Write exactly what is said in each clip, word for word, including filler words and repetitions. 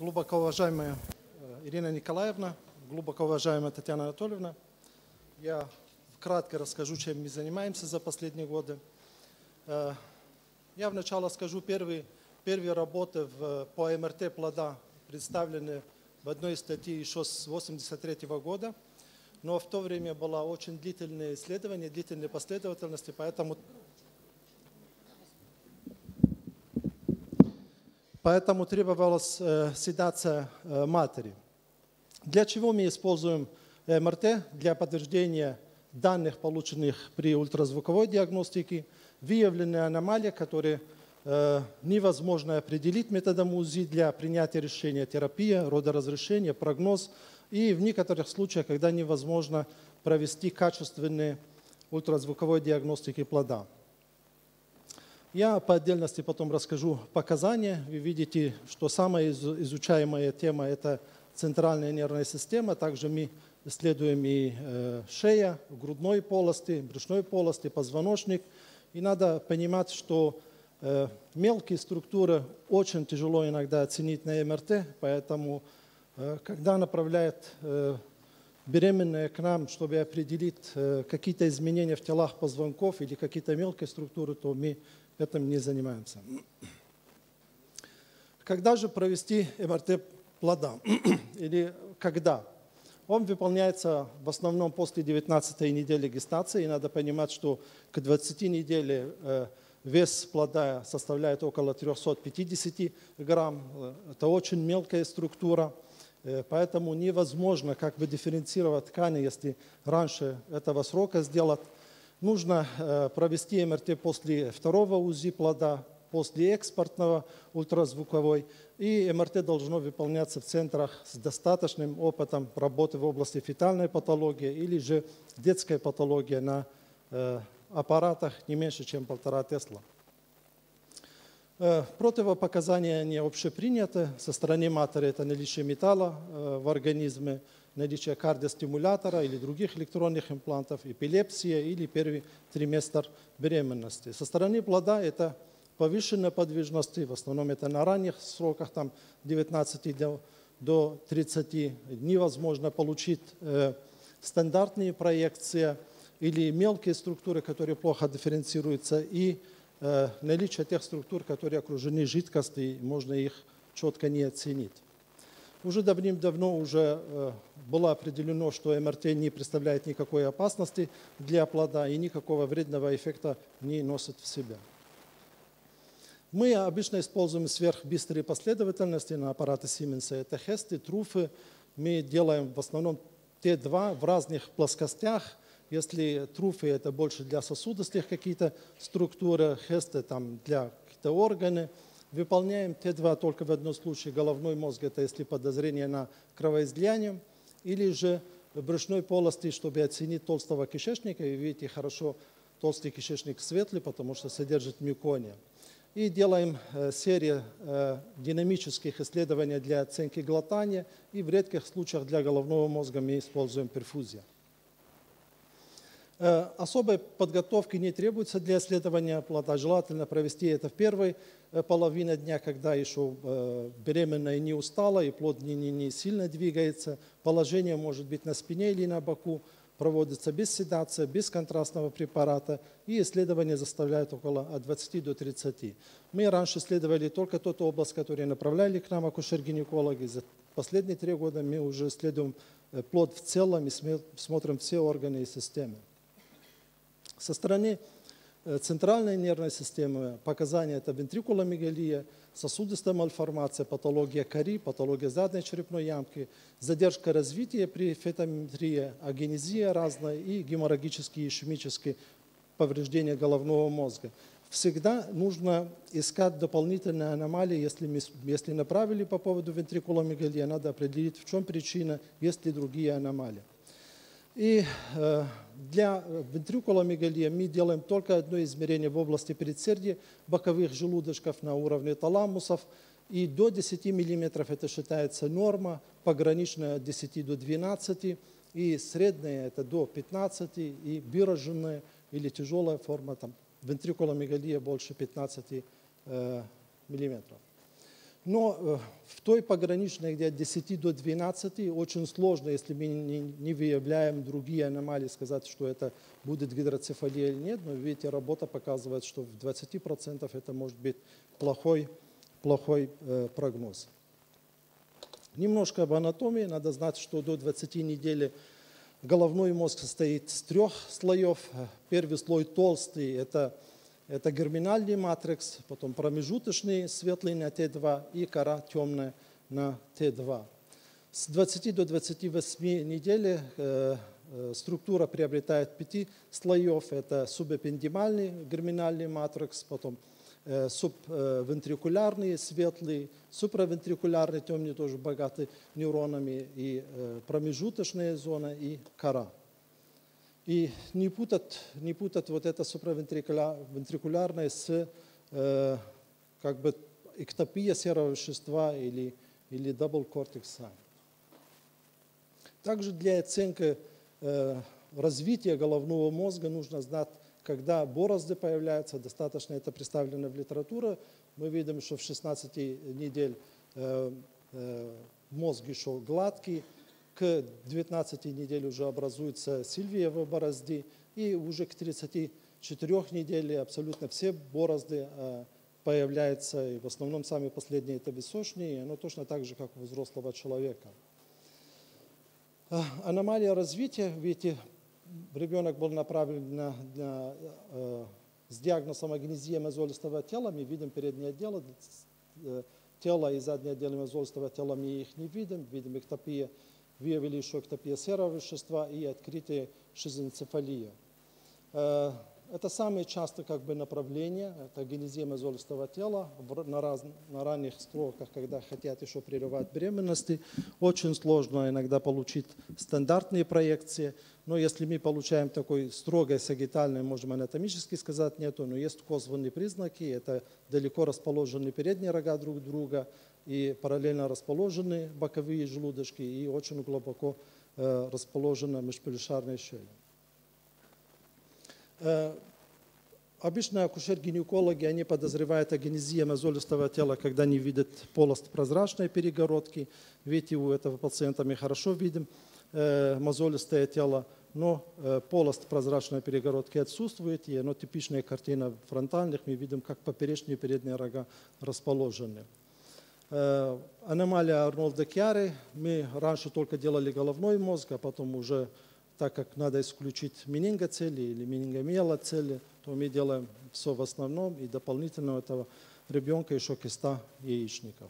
Глубоко уважаемая Ирина Николаевна, глубоко уважаемая Татьяна Анатольевна, я кратко расскажу, чем мы занимаемся за последние годы. Я вначале скажу, первые, первые работы в, по эм эр тэ плода представлены в одной статье еще с восемьдесят третьего года, но в то время было очень длительное исследование, длительной последовательности, поэтому, поэтому требовалась э, седация э, матери. Для чего мы используем эм эр тэ? Для подтверждения данных, полученных при ультразвуковой диагностике, выявлены аномалии, которые э, невозможно определить методом УЗИ для принятия решения терапия, родоразрешения, прогноз, и в некоторых случаях, когда невозможно провести качественные ультразвуковой диагностики плода. Я по отдельности потом расскажу показания. Вы видите, что самая изучаемая тема – это центральная нервная система. Также мы исследуем и э, шея, грудной полости, брюшной полости, позвоночник. И надо понимать, что э, мелкие структуры очень тяжело иногда оценить на эм эр тэ, поэтому э, когда направляют э, беременные к нам, чтобы определить э, какие-то изменения в телах позвонков или какие-то мелкие структуры, то мы этим не занимаемся. Когда же провести эм эр тэ плода? Или когда? Он выполняется в основном после девятнадцатой недели гестации. И надо понимать, что к двадцатой неделе э, вес плода составляет около трёхсот пятидесяти грамм. Это очень мелкая структура, э, поэтому невозможно как бы дифференцировать ткани, если раньше этого срока сделать. Нужно э, провести эм эр тэ после второго УЗИ плода, после экспортного ультразвуковой, и эм эр тэ должно выполняться в центрах с достаточным опытом работы в области фетальной патологии или же детской патологии на э, аппаратах не меньше, чем полтора Тесла. Э, противопоказания не общеприняты. Со стороны матери это наличие металла э, в организме, наличие кардиостимулятора или других электронных имплантов, эпилепсия или первый триместр беременности. Со стороны плода это повышенной подвижности, в основном это на ранних сроках, там девятнадцати до тридцати, невозможно получить э, стандартные проекции или мелкие структуры, которые плохо дифференцируются, и э, наличие тех структур, которые окружены жидкостью, можно их четко не оценить. Уже давным-давно уже э, было определено, что эм эр тэ не представляет никакой опасности для плода и никакого вредного эффекта не носит в себе. Мы обычно используем сверхбыстрые последовательности на аппараты Siemens. Это хесты, труфы. Мы делаем в основном тэ два в разных плоскостях. Если труфы – это больше для сосудистых какие-то структуры, хесты там для каких-то органов. Выполняем тэ два только в одном случае. Головной мозг – это если подозрение на кровоизлияние. Или же в брюшной полости, чтобы оценить толстого кишечника. И видите, хорошо толстый кишечник светлый, потому что содержит мюкония. И делаем э, серию э, динамических исследований для оценки глотания. И в редких случаях для головного мозга мы используем перфузию. Э, особой подготовки не требуется для исследования плода. Желательно провести это в первой э, половине дня, когда еще э, беременная не устала и плод не, не, не сильно двигается. Положение может быть на спине или на боку. Проводится без седации, без контрастного препарата, и исследования заставляют около от двадцати до тридцати. Мы раньше исследовали только ту область, которую направляли к нам акушер-гинекологи. За последние три года мы уже исследуем плод в целом и смотрим все органы и системы. Со стороны центральной нервной системы показания – это вентрикуломегалия, сосудистая мальформация, патология кори, патология задней черепной ямки, задержка развития при фетометрии, агенезия разная и геморрагические ишемические повреждения головного мозга. Всегда нужно искать дополнительные аномалии. Если, мы, если направили по поводу вентрикуломегалии, надо определить, в чем причина, есть ли другие аномалии. И э, для вентрикуломегалии мы делаем только одно измерение в области предсердия, боковых желудочков на уровне таламусов. И до десяти миллиметров это считается норма, пограничная от десяти до двенадцати, и средняя это до пятнадцати, и выраженная или тяжелая форма, там, вентрикуломегалия больше пятнадцати э, миллиметров. Но в той пограничной, где от десяти до двенадцати, очень сложно, если мы не выявляем другие аномалии, сказать, что это будет гидроцефалия или нет. Но видите, работа показывает, что в двадцати процентах это может быть плохой, плохой прогноз. Немножко об анатомии. Надо знать, что до двадцати недель головной мозг состоит из трех слоев. Первый слой толстый – это, это герминальный матрикс, потом промежуточный светлый на Т два и кора темная на Т два. С двадцати до двадцати восьми недель э, э, структура приобретает пяти слоев. Это субэпендимальный герминальный матрикс, потом э, субвентрикулярный светлый, суправентрикулярный темный, тоже богатый нейронами, и э, промежуточная зона, и кора. И не путать, не путать вот это суправентрикулярное с э, как бы эктопия серого вещества или, или double cortex. Также для оценки э, развития головного мозга нужно знать, когда борозды появляются. Достаточно это представлено в литературе. Мы видим, что в шестнадцати недель э, э, мозг еще гладкий. К девятнадцати недель уже образуются сильвиевые борозды. И уже к тридцати четырем неделям абсолютно все борозды э, появляются. И в основном самые последние это височные. И оно точно так же, как у взрослого человека. Аномалия развития, видите, ребенок был направлен на, на, э, с диагнозом агенезия мозолистого тела. Мы видим переднее отдело, э, тело и заднее отдело мозолистого тела, мы их не видим. Видим эктопия, выявили еще эктопия серого вещества и открытие шизоэнцефалия. Э, это самые частые как бы, направления, это агенезия мозолистого тела на, раз, на ранних строках, когда хотят еще прерывать беременности. Очень сложно иногда получить стандартные проекции, но если мы получаем такой строгой сагитальной, можем анатомически сказать, нету, но есть косвенные признаки, это далеко расположенные передние рога друг друга и параллельно расположенные боковые желудочки и очень глубоко э, расположена межполюшарная щель. Обычно акушер-гинекологи, они подозревают агенезию мозолистого тела, когда они видят полость прозрачной перегородки. Видите, у этого пациента мы хорошо видим э, мозолистое тело, но э, полость прозрачной перегородки отсутствует, и оно типичная картина фронтальных, мы видим, как поперечные и передние рога расположены. Э, аномалия Арнольда-Кьяри, мы раньше только делали головной мозг, а потом уже так как надо исключить менингоцели или менингомиелоцели, то мы делаем все в основном, и дополнительно у этого ребенка еще киста яичников.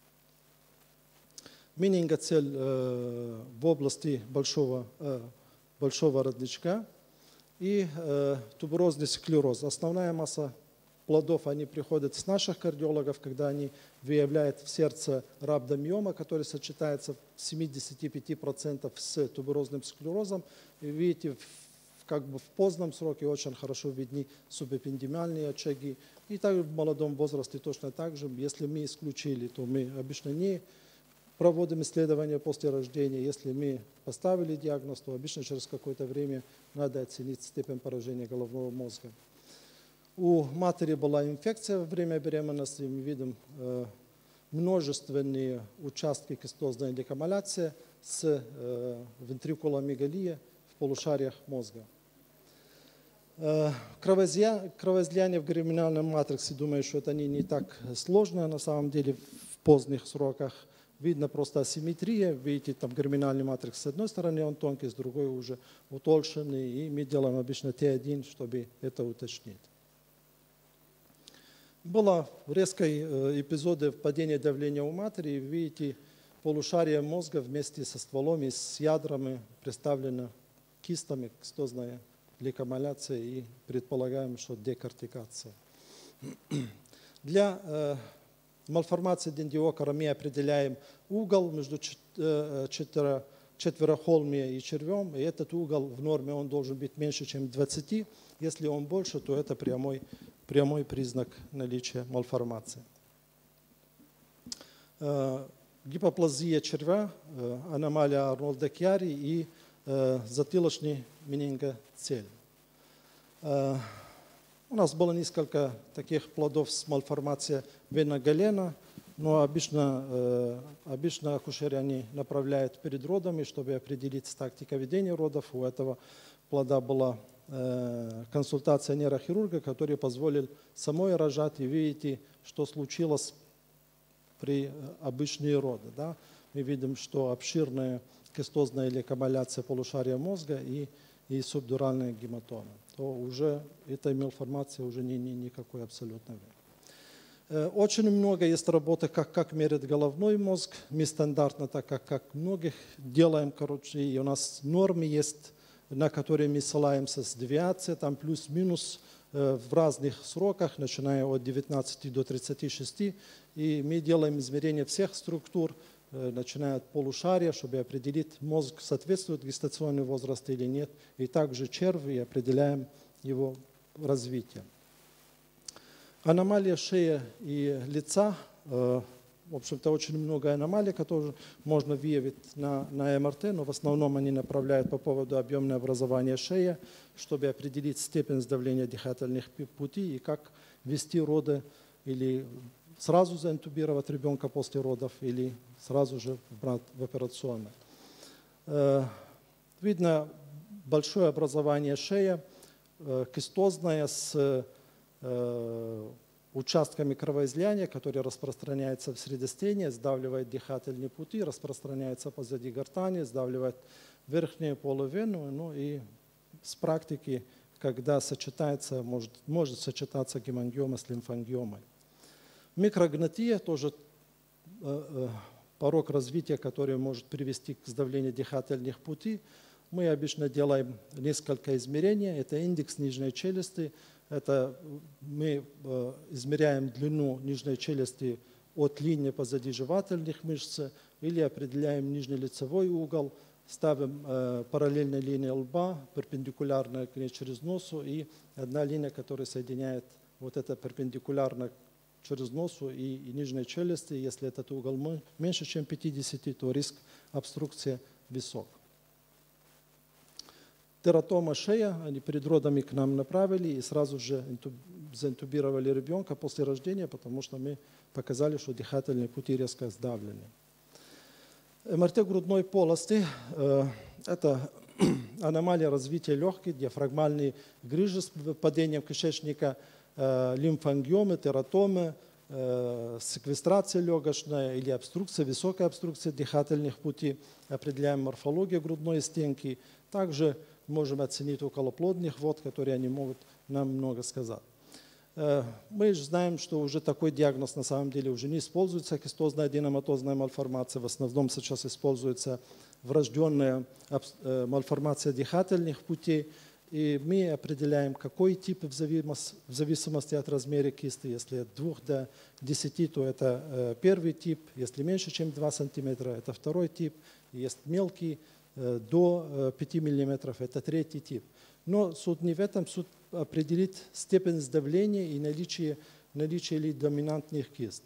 Менингоцель э, в области большого, э, большого родничка и э, туберозный склероз. Основная масса плодов, они приходят с наших кардиологов, когда они выявляют в сердце рhabdomyoma, который сочетается в семидесяти пяти процентах с туберозным склерозом. И видите, в, как бы в позднем сроке очень хорошо видны субэпендимальные очаги. И также в молодом возрасте точно так же. Если мы исключили, то мы обычно не проводим исследования после рождения. Если мы поставили диагноз, то обычно через какое-то время надо оценить степень поражения головного мозга. У матери была инфекция во время беременности, мы видим э, множественные участки кистозной декамаляции с э, вентрикуломегалией в полушариях мозга. Э, кровоизлияние в герминальном матриксе, думаю, что это не, не так сложно на самом деле в поздних сроках. Видно просто асимметрия, видите, там герминальный матрикс с одной стороны он тонкий, с другой уже утолщенный, и мы делаем обычно Т один, чтобы это уточнить. Было резкий эпизод падения давления у матери. Видите, полушарие мозга вместе со стволом и с ядрами представлено кистами, кистозная декамаляция и предполагаем, что декортикация. Для э, мальформации дендиокара мы определяем угол между четверо, четверохолмием и червем, и этот угол в норме он должен быть меньше, чем двадцать. Если он больше, то это прямой прямой признак наличия мальформации. Э, гипоплазия червя, э, аномалия Арнольда-Кьяри и э, затылочный менингоцель. Э, у нас было несколько таких плодов с мальформацией вена галена, Но обычно, обычно акушеры они направляют перед родами, чтобы определить тактику ведения родов. У этого плода была консультация нейрохирурга, который позволил самой рожать и видите, что случилось при обычные роды. Да? Мы видим, что обширная кистозная лейкомаляция полушария мозга и, и субдуральная гематома. То уже эта информация уже не, не, никакой абсолютно. Очень много есть работы, как, как мерить головной мозг. Мы стандартно, так как, как многих делаем, короче, и у нас нормы есть, на которые мы ссылаемся с девиацией, там плюс-минус э, в разных сроках, начиная от девятнадцати до тридцати шести. И мы делаем измерения всех структур, э, начиная от полушария, чтобы определить, мозг соответствует гестационному возрасту или нет. И также черви, определяем его развитие. Аномалия шеи и лица. Э, В общем-то, очень много аномалий, которые можно выявить на, на эм эр тэ, но в основном они направляют по поводу объемного образования шеи, чтобы определить степень сдавления дыхательных путей и как вести роды, или сразу заинтубировать ребенка после родов, или сразу же брать в операционную. Видно большое образование шеи, кистозное с участками кровоизлияния, которые распространяются в средостении, сдавливает дыхательные пути, распространяется позади гортани, сдавливает верхнюю половину. Ну и с практики, когда сочетается, может, может сочетаться гемангиома с лимфангиомой. Микрогнатия тоже э, э, порог развития, который может привести к сдавлению дыхательных путей. Мы обычно делаем несколько измерений. Это индекс нижней челюсти. Это мы э, измеряем длину нижней челюсти от линии позади жевательных мышц или определяем нижнелицевой угол, ставим э, параллельно линии лба, перпендикулярно к ней через носу, и одна линия, которая соединяет вот это перпендикулярно через носу и, и нижней челюсти. Если этот угол меньше, чем пятьдесят, то риск обструкции высок. Тератома шея, они перед родами к нам направили и сразу же заинтубировали ребенка после рождения, потому что мы показали, что дыхательные пути резко сдавлены. эм эр тэ грудной полости э, – это аномалия развития легких, диафрагмальные грыжи с падением кишечника, э, лимфангиомы, тератомы, э, секвестрация легочная или обструкция, высокая обструкция дыхательных путей. Определяем морфологию грудной стенки. Также можем оценить околоплодных вод, которые они могут нам много сказать. Мы же знаем, что уже такой диагноз на самом деле уже не используется, кистозная аденоматозная мальформация. В основном сейчас используется врожденная мальформация дыхательных путей. И мы определяем, какой тип в зависимости от размера кисты. Если от двух до десяти, то это первый тип. Если меньше, чем два сантиметра, это второй тип. Есть мелкий, до пяти миллиметров, это третий тип. Но суть не в этом, суть определить степень сдавления и наличие, наличие ли доминантных кист.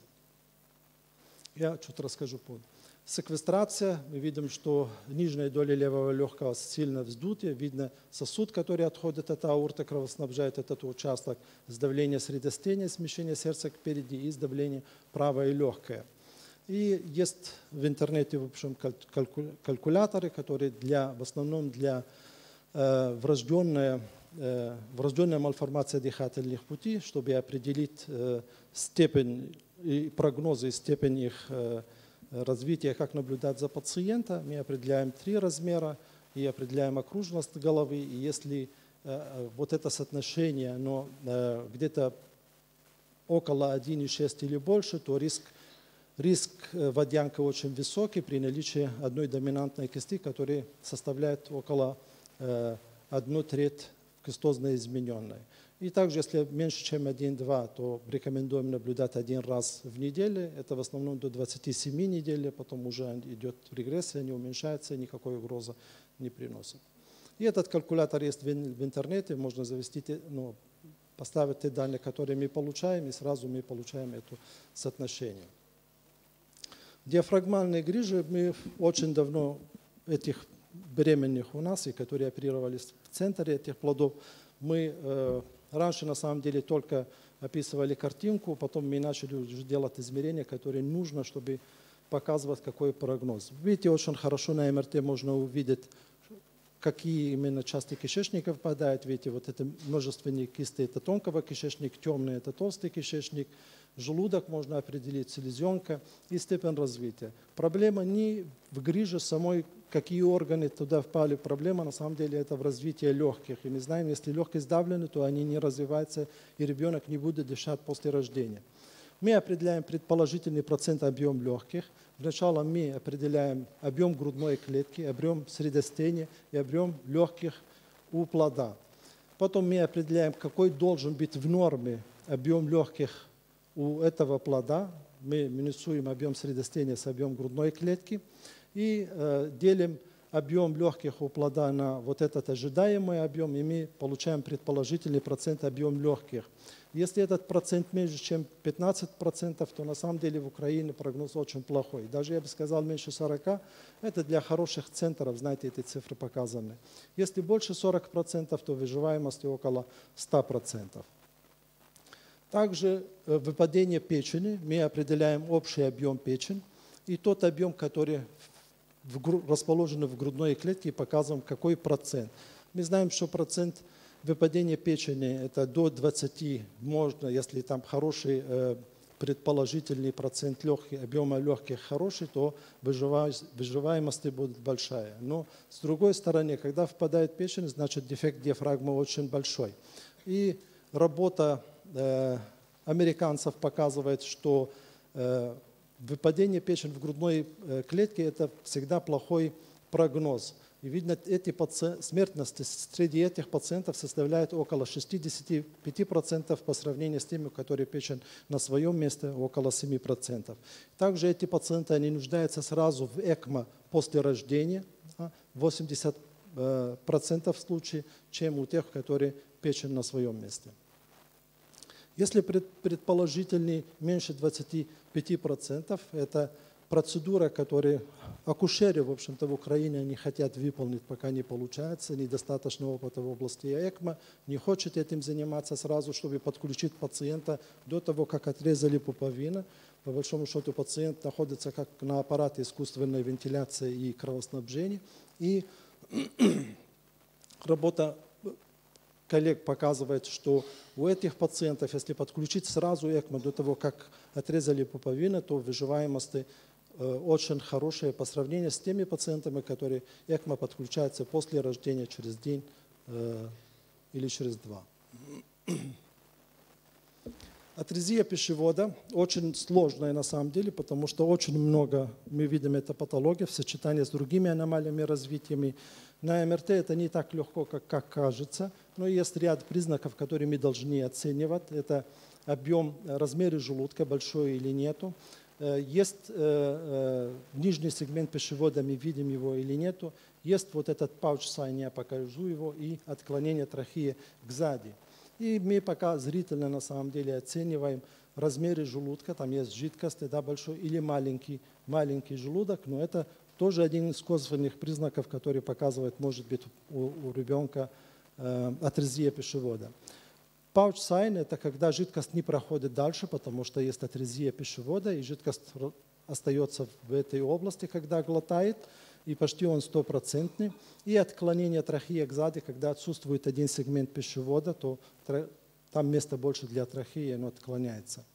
Я что-то расскажу позже. Секвестрация. Мы видим, что нижняя доля левого легкого сильно вздутая. Видно сосуд, который отходит от аорты, кровоснабжает этот участок. Сдавление средостения, смещение сердца впереди и сдавление правое легкое. И есть в интернете, в общем, калькуляторы, которые для, в основном для э, врожденной, э, врожденной мальформации дыхательных путей, чтобы определить э, степень и прогнозы, степень их э, развития, как наблюдать за пациентом. Мы определяем три размера и определяем окружность головы. И если э, вот это соотношение, оно э, где-то около одного и шести или больше, то риск Риск водянка очень высокий при наличии одной доминантной кисты, которая составляет около э, одну треть кистозной измененной. И также, если меньше, чем один-два, то рекомендуем наблюдать один раз в неделю. Это в основном до двадцати семи недель, потом уже идет регрессия, не уменьшается, никакой угрозы не приносит. И этот калькулятор есть в интернете, можно завести, ну, поставить те данные, которые мы получаем, и сразу мы получаем это соотношение. Диафрагмальные грыжи, мы очень давно этих беременных у нас, и которые оперировались в центре этих плодов, мы э, раньше на самом деле только описывали картинку, потом мы начали уже делать измерения, которые нужно, чтобы показывать, какой прогноз. Видите, очень хорошо на эм эр тэ можно увидеть, какие именно части кишечника впадают. Видите, вот это множественные кисты, это тонкого кишечника, темный, это толстый кишечник. Желудок можно определить, селезенка и степень развития. Проблема не в грыже самой, какие органы туда впали. Проблема на самом деле это в развитии легких. И мы знаем, если легкие сдавлены, то они не развиваются, и ребенок не будет дышать после рождения. Мы определяем предположительный процент объем легких. Сначала мы определяем объем грудной клетки, объем средостения и объем легких у плода. Потом мы определяем, какой должен быть в норме объем легких у этого плода. Мы минусуем объем средостения с объем грудной клетки и э, делим объем легких у плода на вот этот ожидаемый объем, и мы получаем предположительный процент объем легких. Если этот процент меньше, чем пятнадцать процентов, то на самом деле в Украине прогноз очень плохой. Даже я бы сказал меньше сорока, это для хороших центров, знаете, эти цифры показаны. Если больше сорока процентов, то выживаемость около ста процентов. Также выпадение печени, мы определяем общий объем печени и тот объем, который расположен в грудной клетке, и показываем, какой процент. Мы знаем, что процент выпадения печени это до двадцати, можно, если там хороший э, предположительный процент легких, объема легких хороший, то выживаемость будет большая. Но с другой стороны, когда впадает печень, значит дефект диафрагмы очень большой. И работа э, американцев показывает, что э, выпадение печени в грудной э, клетке это всегда плохой прогноз. И видно, эти паци... смертность среди этих пациентов составляет около шестидесяти пяти процентов по сравнению с теми, у которых печень на своем месте, около семи процентов. Также эти пациенты они нуждаются сразу в экмо после рождения, восемьдесят процентов случаев, чем у тех, которые печень на своем месте. Если предположительный меньше двадцати пяти процентов, это процедура, которую акушеры, в общем-то, в Украине не хотят выполнить, пока не получается, недостаточно опыта в области экмо, не хочет этим заниматься сразу, чтобы подключить пациента до того, как отрезали пуповину. По большому счету пациент находится как на аппарате искусственной вентиляции и кровоснабжения. И работа коллег показывает, что у этих пациентов, если подключить сразу экмо до того, как отрезали пуповину, то выживаемость очень хорошая по сравнению с теми пациентами, которые экмо подключаются после рождения через день э, или через два. Атрезия пищевода очень сложная на самом деле, потому что очень много мы видим это патология в сочетании с другими аномалиями развитиями. На эм эр тэ это не так легко, как, как кажется, но есть ряд признаков, которые мы должны оценивать. Это объем, размеры желудка, большой или нету. Есть э, э, нижний сегмент пищевода, мы видим его или нету. Есть вот этот pouch sign, я покажу его, и отклонение трахеи кзади. И мы пока зрительно на самом деле оцениваем размеры желудка, там есть жидкость, да, большой или маленький, маленький желудок, но это тоже один из косвенных признаков, который показывает, может быть, у, у ребенка э, атрезия пищевода. Pouch sign – это когда жидкость не проходит дальше, потому что есть атрезия пищевода, и жидкость остается в этой области, когда глотает, и почти он стопроцентный. И отклонение трахеи кзади, когда отсутствует один сегмент пищевода, то там место больше для трахеи, оно отклоняется.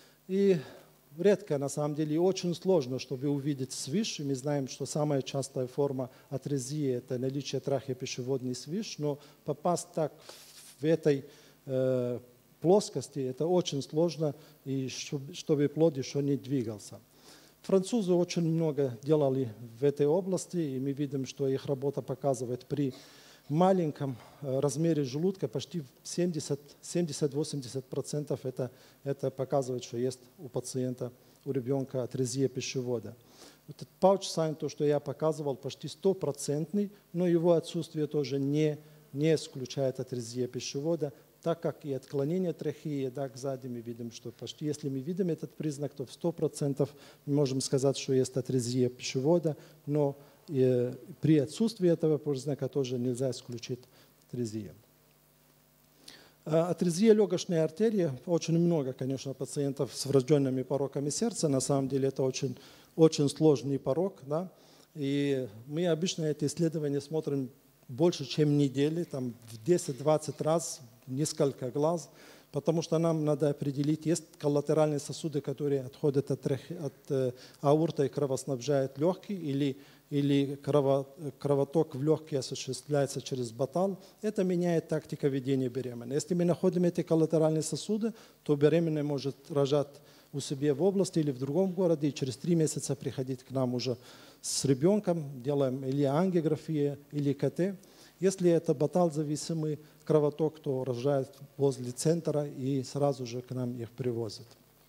И редко, на самом деле, очень сложно, чтобы увидеть свиш. Мы знаем, что самая частая форма атрезии – это наличие трахеи пищеводный свиш, но попасть так в этой э, плоскости – это очень сложно, и чтобы, чтобы плод еще не двигался. Французы очень много делали в этой области, и мы видим, что их работа показывает при маленьком размере желудка почти семьдесят-восемьдесят процентов это, это показывает, что есть у пациента, у ребенка атрезия пищевода. Этот pouch sign, то, что я показывал, почти стопроцентный, но его отсутствие тоже не, не исключает атрезия пищевода, так как и отклонение трахеи, да, сзади мы видим, что почти, если мы видим этот признак, то в сто процентов мы можем сказать, что есть атрезия пищевода, но и при отсутствии этого признака тоже нельзя исключить атрезию. Атрезия легочной артерии. Очень много, конечно, пациентов с врожденными пороками сердца. На самом деле это очень, очень сложный порок. Да? И мы обычно эти исследования смотрим больше, чем недели, там в десять-двадцать раз, несколько глаз, потому что нам надо определить, есть коллатеральные сосуды, которые отходят от, от э, аорты и кровоснабжают легкие, или, или крово, кровоток в легкие осуществляется через батал. Это меняет тактику ведения беременной. Если мы находим эти коллатеральные сосуды, то беременная может рожать у себя в области или в другом городе, и через три месяца приходить к нам уже с ребенком, делаем или ангиографию, или КТ. Если это батал-зависимый кровоток, то рожают возле центра и сразу же к нам их привозят.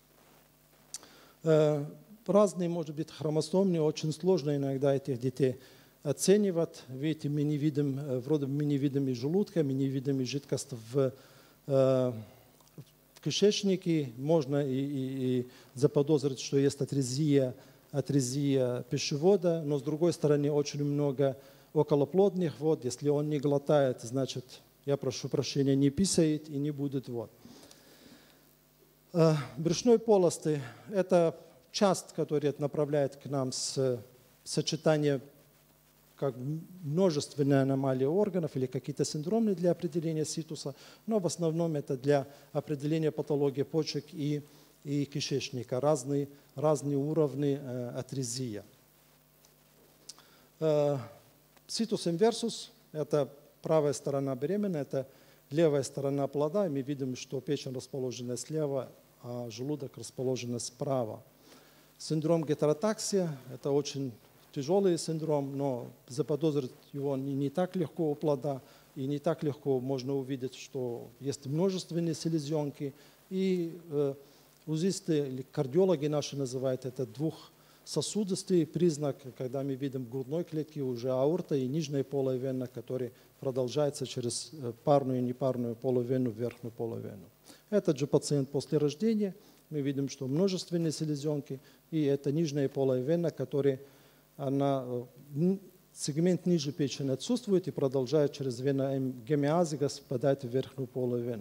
Разные, может быть, хромосомные, очень сложно иногда этих детей оценивать. Видите, мы не видим, вроде мы не видим и желудка, мы не видим и жидкость в, в кишечнике. Можно и, и, и заподозрить, что есть атрезия, атрезия пищевода, но с другой стороны очень много околоплодных вод. Если он не глотает, значит, я прошу прощения, не писает и не будет вод. Брюшной полости – это часть, которая направляет к нам с сочетания как множественные аномалии органов или какие-то синдромы для определения ситуса, но в основном это для определения патологии почек и, и кишечника, разные, разные уровни э, атрезия. Э, ситус инверсус – это правая сторона беременной, это левая сторона плода, и мы видим, что печень расположена слева, а желудок расположен справа. Синдром гетеротаксия – это очень тяжелый синдром, но заподозрить его не, не так легко у плода, и не так легко можно увидеть, что есть множественные селезенки. И э, узисты, или кардиологи наши называют это двухсосудистый признак, когда мы видим в грудной клетке уже аорта и нижняя полая вена, которые продолжается через парную и непарную половину в верхнюю половину. Этот же пациент после рождения, мы видим, что множественные селезенки, и это нижняя полая вена, которая она, сегмент ниже печени отсутствует и продолжает через вену гемиазигас впадать в верхнюю половину.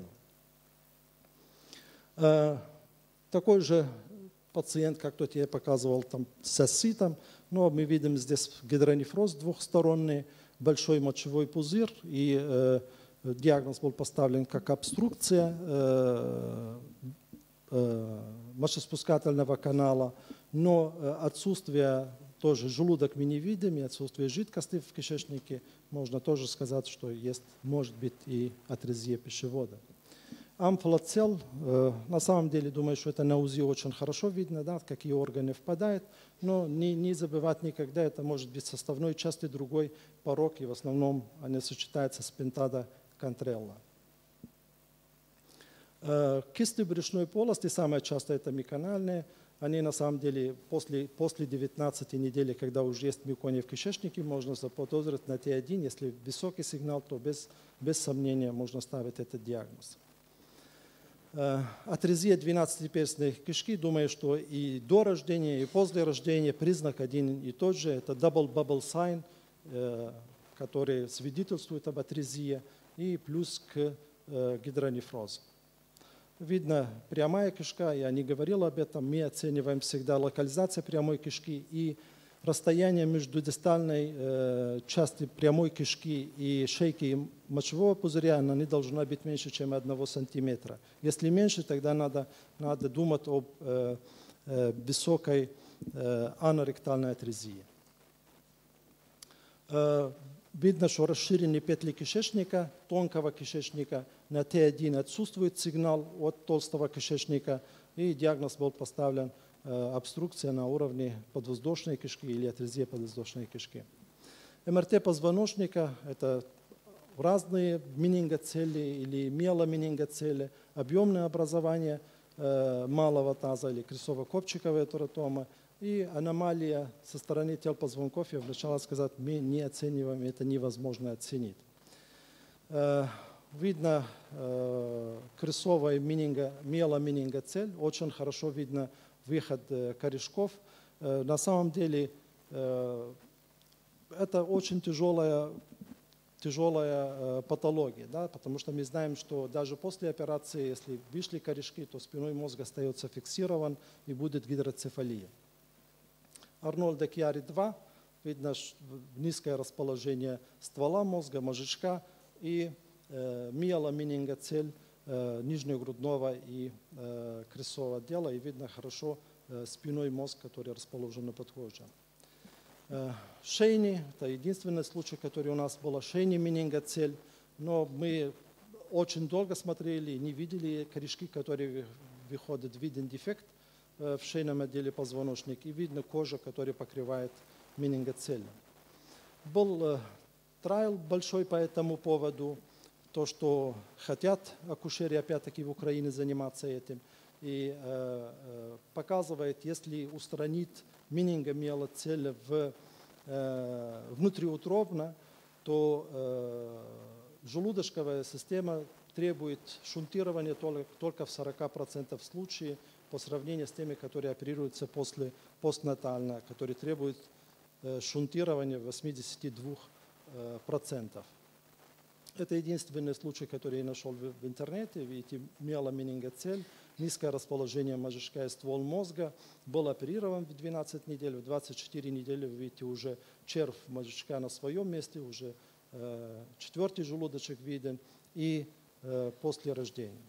Такой же пациент, как тот я показывал, там, с асцитом, но мы видим здесь гидронефроз двухсторонний, большой мочевой пузырь, и э, диагноз был поставлен как обструкция э, э, мочеспускательного канала, но отсутствие тоже желудок мы не видим, и отсутствие жидкости в кишечнике, можно тоже сказать, что есть, может быть и атрезия пищевода. Амфлоцел, э, на самом деле, думаю, что это на УЗИ очень хорошо видно, да, какие органы впадают, но не, не забывать никогда, это может быть составной частью другой порок, и в основном они сочетаются с пентада контрелла. Э, кисты брюшной полости, самое часто это микональные, они на самом деле после, после девятнадцатой недели, когда уже есть мюкония в кишечнике, можно заподозрить на Т один, если высокий сигнал, то без, без сомнения можно ставить этот диагноз. Атрезия двенадцатиперстной кишки, думаю, что и до рождения, и после рождения признак один и тот же. Это double bubble sign, который свидетельствует об атрезии, и плюс к гидронефрозу. Видно прямая кишка, я не говорил об этом, мы оцениваем всегда локализацию прямой кишки и расстояние между дистальной э, частью прямой кишки и шейки мочевого пузыря, она не должна быть меньше, чем одного сантиметра. Если меньше, тогда надо, надо думать об э, э, высокой э, аноректальной атрезии. Э, видно, что расширенные петли кишечника, тонкого кишечника, на Т один отсутствует сигнал от толстого кишечника, и диагноз был поставлен обструкция на уровне подвоздушной кишки или атрезия подвоздушной кишки. МРТ позвоночника – это разные менингоцели или миеломенингоцели, объемное образование малого таза или крестово-копчиковая тератома и аномалия со стороны тел позвонков. Я вначале сказал, мы не оцениваем, это невозможно оценить. Видно крестовая миеломенингоцель, очень хорошо видно выход корешков. На самом деле это очень тяжелая тяжелая патология, да, потому что мы знаем, что даже после операции, если вышли корешки, то спиной мозг остается фиксирован и будет гидроцефалия. Арнольда Кьяри два, видно низкое расположение ствола мозга, мозжечка и э, миеломенингоцель э, нижнегрудного и э, крестцового отдела, и видно хорошо э, спиной мозг, который расположен на подкоже. Шейни, это единственный случай, который у нас был, шейни менингоцель, но мы очень долго смотрели и не видели корешки, которые выходят, виден дефект в шейном отделе позвоночника и видно кожа, которая покрывает менингоцель. Был трайл большой по этому поводу, то, что хотят акушеры опять-таки в Украине заниматься этим, и э, э, показывает, если устранить менингомиелоцель в, э, внутриутробно, то э, желудочковая система требует шунтирования только, только в сорока процентах случаев по сравнению с теми, которые оперируются после постнатально, которые требуют э, шунтирования в восьмидесяти двух процентах. Это единственный случай, который я нашел в, в интернете. Видите, миеломенингоцель, низкое расположение мозжечка и ствол мозга, был оперирован в двенадцать недель, в двадцать четыре недели, вы видите, уже червь мозжечка на своем месте, уже э, четвертый желудочек виден, и э, после рождения.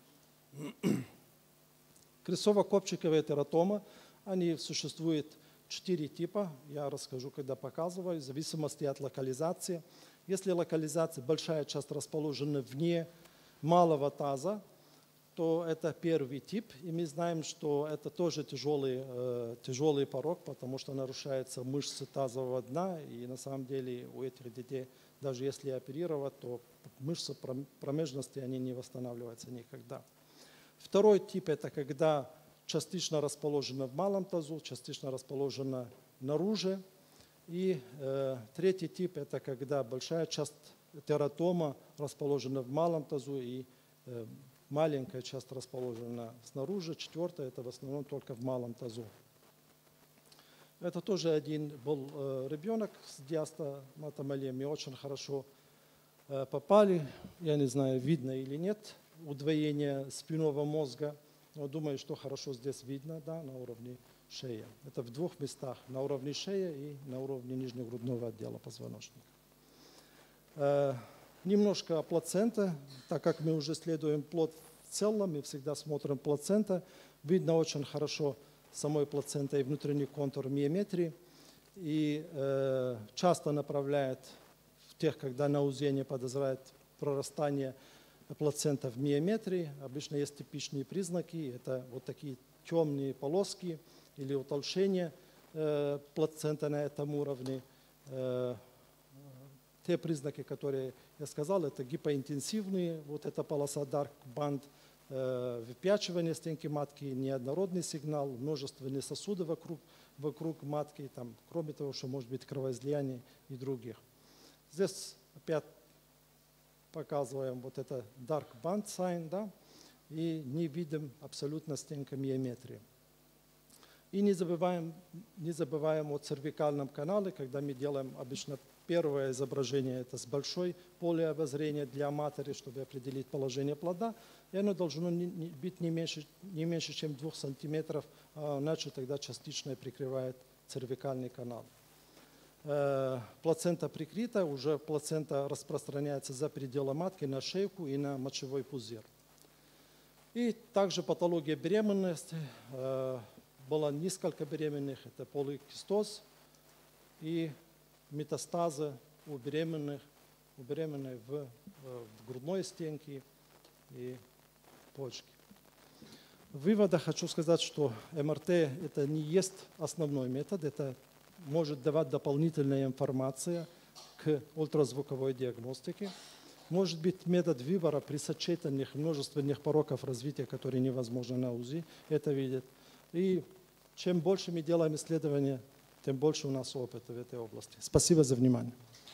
Крестцово-копчиковая тератома, они существуют четыре типа, я расскажу, когда показываю, в зависимости от локализации. Если локализация, большая часть расположена вне малого таза, то это первый тип, и мы знаем, что это тоже тяжелый, э, тяжелый порог, потому что нарушаются мышцы тазового дна, и на самом деле у этих детей, даже если оперировать, то мышцы промежности они не восстанавливаются никогда. Второй тип – это когда частично расположена в малом тазу, частично расположена наружу. И э, третий тип – это когда большая часть тератома расположена в малом тазу и э, маленькая часть расположена снаружи. Четвертое – это в основном только в малом тазу. Это тоже один был э, ребенок с диастоматомалией. Мы очень хорошо э, попали. Я не знаю, видно или нет удвоение спинного мозга. Но думаю, что хорошо здесь видно, да, на уровне шеи. Это в двух местах, на уровне шеи и на уровне нижнегрудного отдела позвоночника. Э, немножко о плаценте, так как мы уже исследуем плод в целом, мы всегда смотрим плацента. Видно очень хорошо самой плацентой внутренний контур миометрии. И э, часто направляет в тех, когда на УЗИ не подозревает прорастание плацента в миометрии. Обычно есть типичные признаки, это вот такие темные полоски или утолщение э, плацента на этом уровне. Э, те признаки, которые я сказал, это гипоинтенсивные, вот эта полоса dark band, э, выпячивание стенки матки, неоднородный сигнал, множественные сосуды вокруг, вокруг матки, там, кроме того, что может быть кровоизлияние и других. Здесь опять показываем вот это dark band sign, да, и не видим абсолютно стенка миометрии. И не забываем, не забываем о цервикальном канале, когда мы делаем обычно первое изображение, это с большой поле обозрения для матери, чтобы определить положение плода, и оно должно быть не меньше, не меньше чем двух сантиметров, а иначе тогда частично прикрывает цервикальный канал. Э, плацента прикрыта, уже плацента распространяется за пределы матки на шейку и на мочевой пузырь. И также патология беременности. Э, было несколько беременных, это поликистоз и метастазы у беременных, у беременной в, в грудной стенке и почке. В выводах хочу сказать, что эм эр тэ это не есть основной метод, это может давать дополнительную информацию к ультразвуковой диагностике. Может быть метод выбора при сочетанных множественных пороков развития, которые невозможно на УЗИ, это видит. И чем больше мы делаем исследования, тем больше у нас опыта в этой области. Спасибо за внимание.